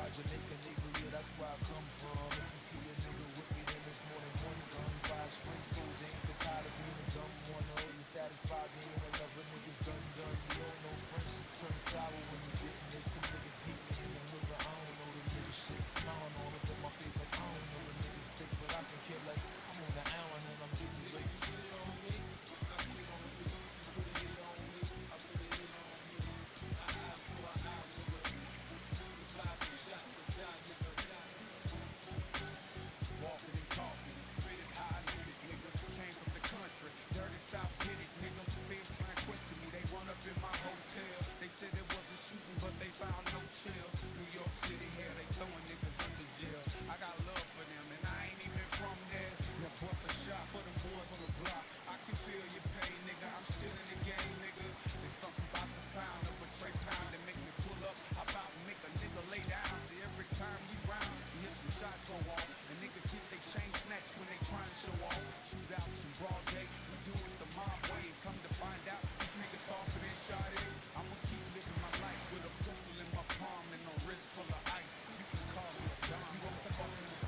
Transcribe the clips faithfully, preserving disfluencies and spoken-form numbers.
Jamaican nigga, yeah, that's where I come from. If you see a nigga with me, then it's more than one gun. Five straight soldier, ain't too tired of being a dumb one. Or you satisfied being another nigga's done done. You don't know friendship turn sour when you getting it. Some niggas hate me in the hood, but I don't know the nigga shit. Smiling all up in my face like I don't know the nigga sick, but I can care less. I'm on the island and I'm getting Nigga, late. you sit on me, I sit on you. You put a hit on me, I put a hit on you. I eye for an eye, nigga. Survive the shots and die, nigga. Walking and talking, spitting high lyric, nigga. Came from the country, dirty South, get it, nigga. Feds trying to question me, they run up in my hotel. They said it was a shooting, but they found no shells. New York City, here they throwing niggas under jail. I got love for them, and I ain't even from there. Now bust a shot for them boys on the block. I can feel your pain, nigga. I'm still in the game, nigga. There's something about the sound of a Trey Pound that make me pull up. How about make a nigga lay down? See, every time we round, you hear some shots go off, and niggas get they chain snatched when they trying to show off. Shootouts in broad day, we do it the mob way. And come to find out, these niggas softer than shot in. I'ma keep living my life with a pistol in my palm and a wrist full of ice. You can call me a dime. You want the phone?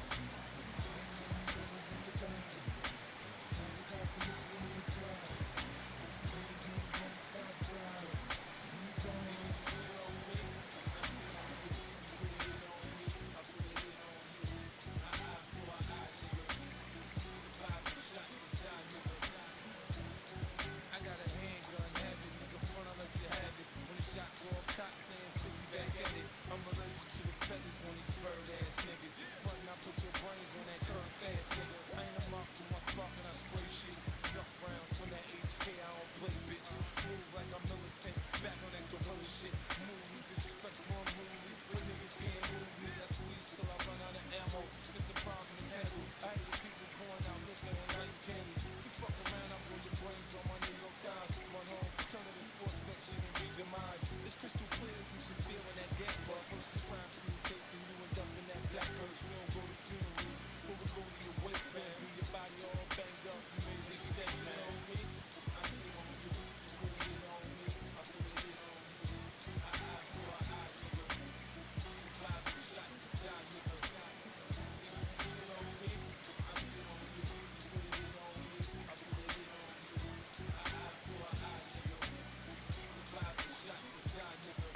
I got a handgun, have it, nigga, front, I'll let you have it. When the shots go off top, saying fifty back at it. I'm allergic to the feathers on these bird ass niggas. Front, I put your brains on that curve fast, nigga. I ain't a mox with my spark and I spray shit. Enough rounds from that H K, I don't play, bitch. Move like I'm militant, back on that gorilla shit. Move me, disrespectful, unruly. When niggas can't move me, I squeeze till I run out of ammo. If it's a problem, it's handled. I hear people pouring out liquor and light candies. You fuck around, I blow your brains on my New York Times. Run home, turn to the sports section and read your mind. It's crystal clear, you should feel when that gang bust. Versus crime scene tape and you end up in that black hearse. We don't go to funerals, but we go to your wake fan. View your body all banged up, you made this step, man. On me, I see on you. You put a hit on me, I put a hit on you. I eye for an eye, nigga. Survive the shots and die, nigga. Nigga, you sit on me, I sit on you. You put a hit on me, I put a hit on you. I eye for an eye, nigga. Survive the shots and die, nigga.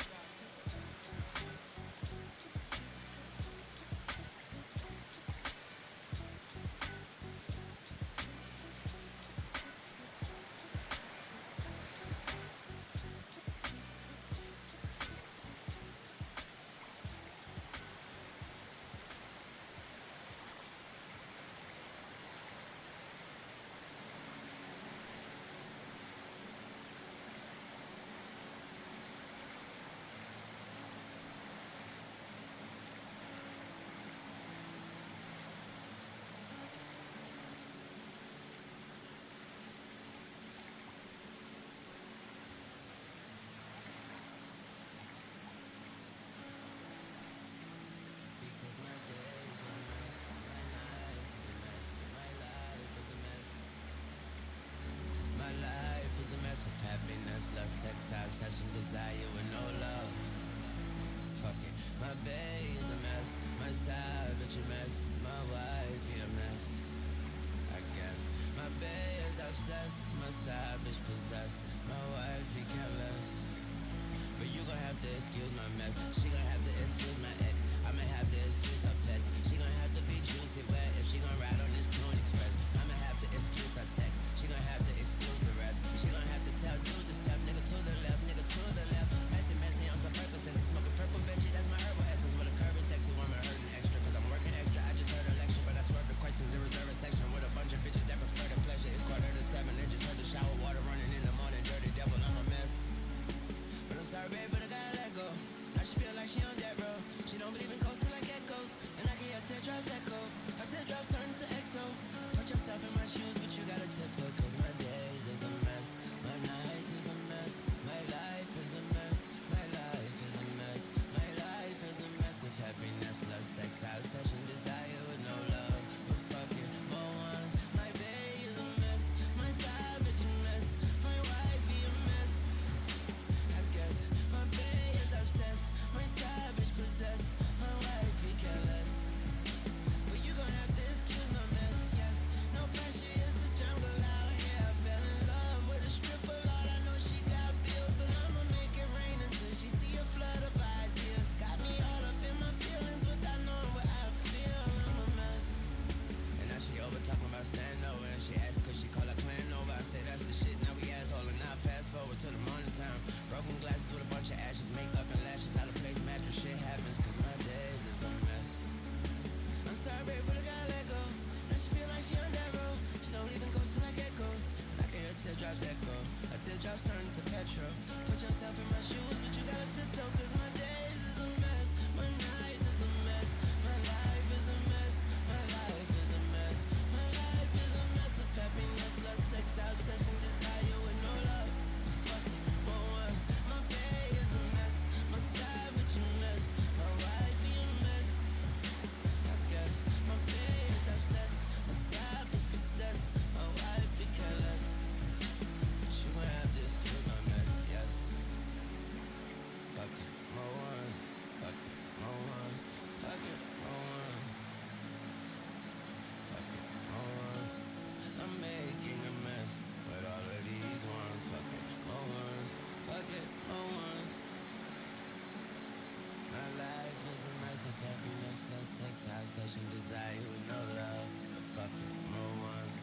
My life is a mess of happiness, lust, sex, obsession, desire with no love. Fuck it. My bae is a mess, my side bitch a mess, my wife he a mess, I guess. My bae is obsessed, my side bitch possessed, my wife he careless. But you gon' have to excuse my mess. She gon' have to excuse my ex. I'ma have to excuse her pets. She gon' have to be juicy wet if she gon' ride on this Tune Express. I'ma have to excuse her text. She gon' have to excuse the rest. She gon' have to tell dude to step, nigga to the left, nigga to the left. Messy, messy on some purpose. Smoking purple veggie, that's my herbal essence. With a curve is sexy, woman hurting extra. Cause I'm working extra. I just heard a lecture, but I swerve the questions and reserve a section with a bunch of bitches that prefer the pleasure. It's quarter to seven. They just heard the shower water running in the morning. Dirty devil, I'm a mess. But I'm sorry, babe, but I gotta let go. Now she feel like she on that road. She don't believe in coastal like echoes. And I can hear teardrops echo. Her teardrops turn to X O. Put yourself in my shoes, but you gotta tiptoe. Cause my days is a mess. My nights is a mess. My life is a mess. My life is a mess. My life is a mess of happiness, lust, sex, obsession, desire with no love. But fucking more ones. My bae is a mess. My side bitch a mess. My wife be a mess. I guess my bae is obsessed, my side bitch possessed, my wife time. Broken glasses with a bunch of ashes, makeup and lashes, out of place mattress. Shit happens, cause my days is a mess. I'm sorry, baby, but I gotta let go. Now she feel like she on that road. She don't even ghost till I get ghost. And I can hear teardrops echo. Her teardrops turn to petrol. Put yourself in my shoes, but you gotta tiptoe, cause my days is a mess. My nights is a mess. My life is a mess. My life is a mess. My life is a mess of happiness, lust, sex, obsession, desire with no love. Fuck it, what was? My day is a mess. My savage a mess. My wife is a mess. I guess my day is obsessed. My side is possessed. My wife be careless. But you gon' have to excuse my mess, yes. Fuck it, more ones. Fuck it, more ones. Fuck it, more ones. Fuck it, more ones. I'm making a mess with all of these ones. Fuck it, more ones. Fuck it, more ones. My life is a mess of happiness, lust, sex, obsession, desire with no love. Fuck it, more ones.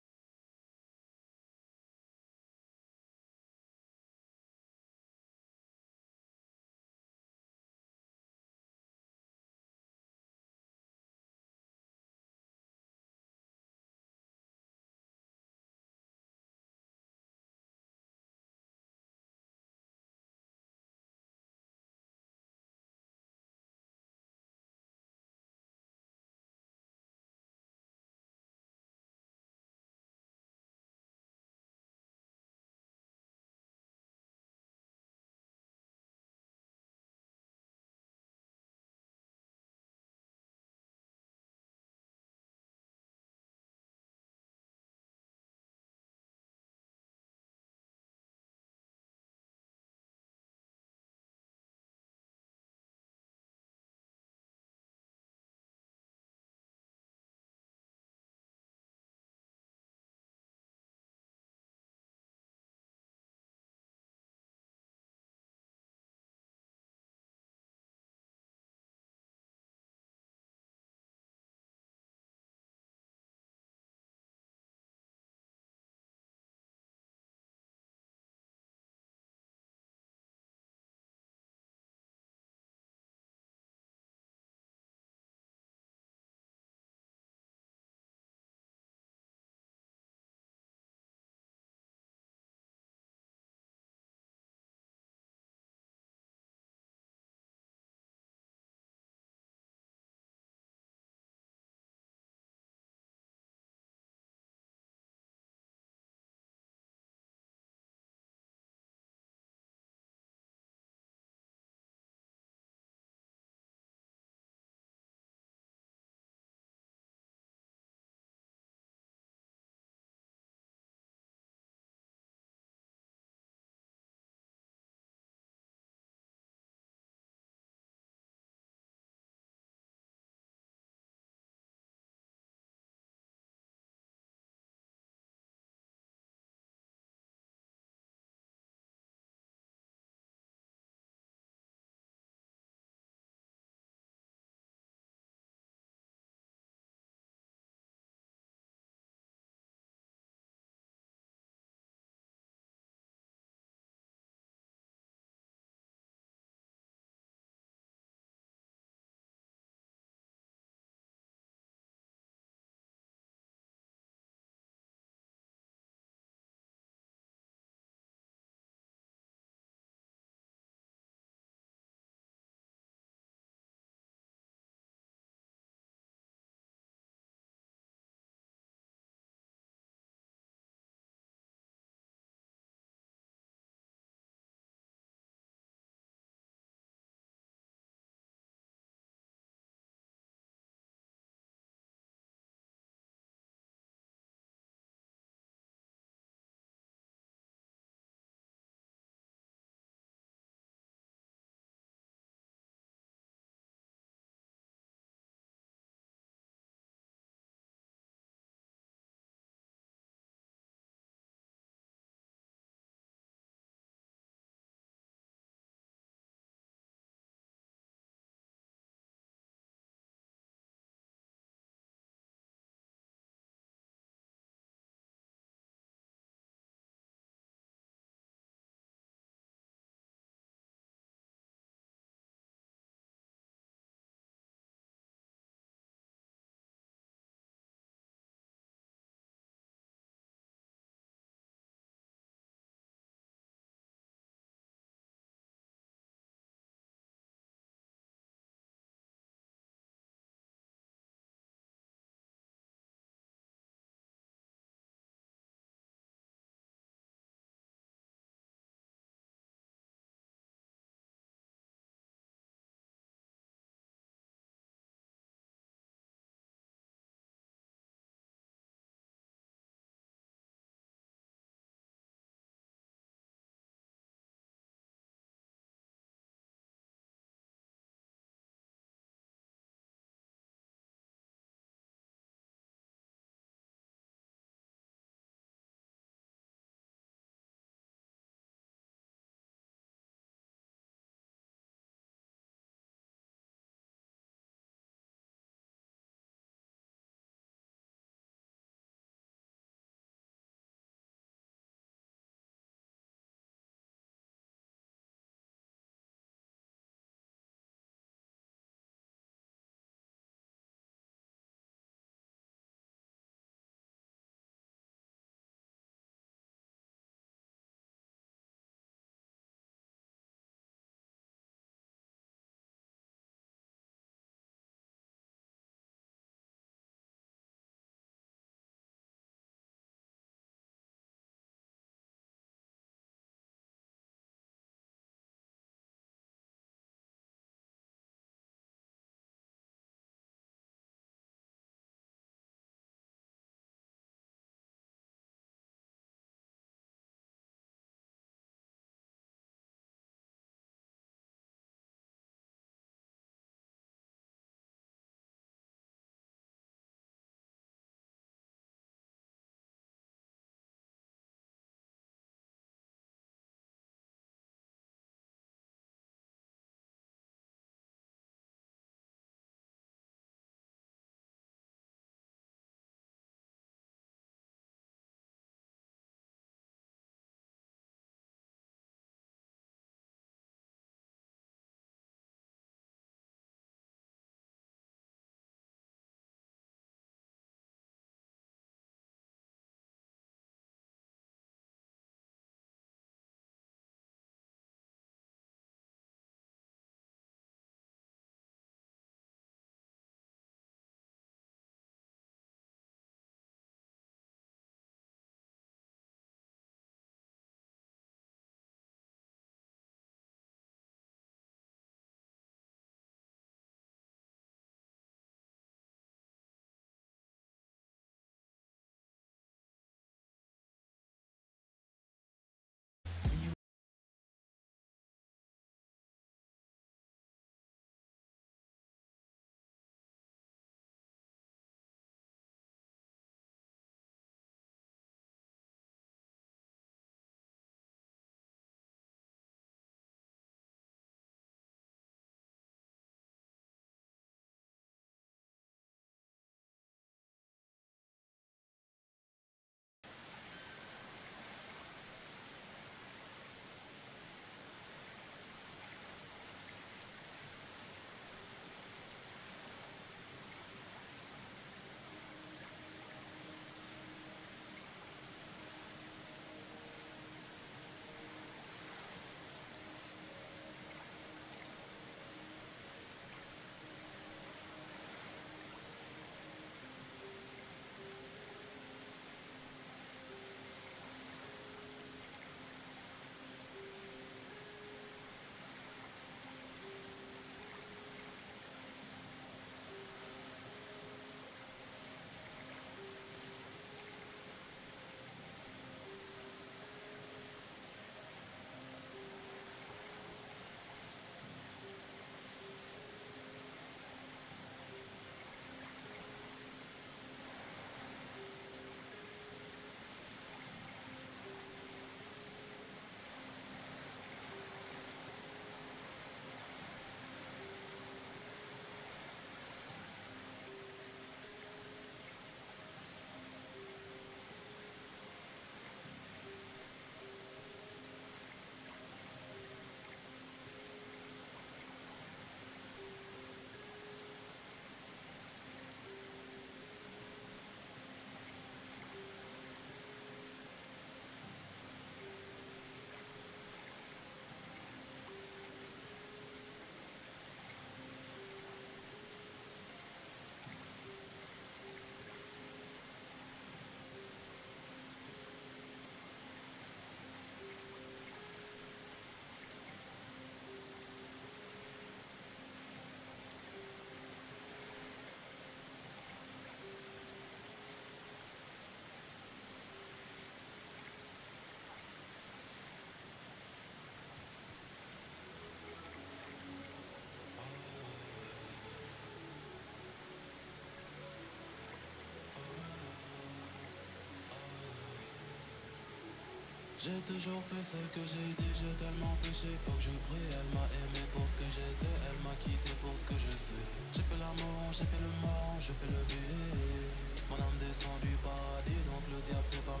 J'ai toujours fait ce que j'ai dit, j'ai tellement péché, faut que je prie. Elle m'a aimé pour ce que j'étais, elle m'a quitté pour ce que je suis. J'ai fait l'amour, j'ai fait le mort, je fais le vide. Mon âme descend du paradis, donc le diable c'est pas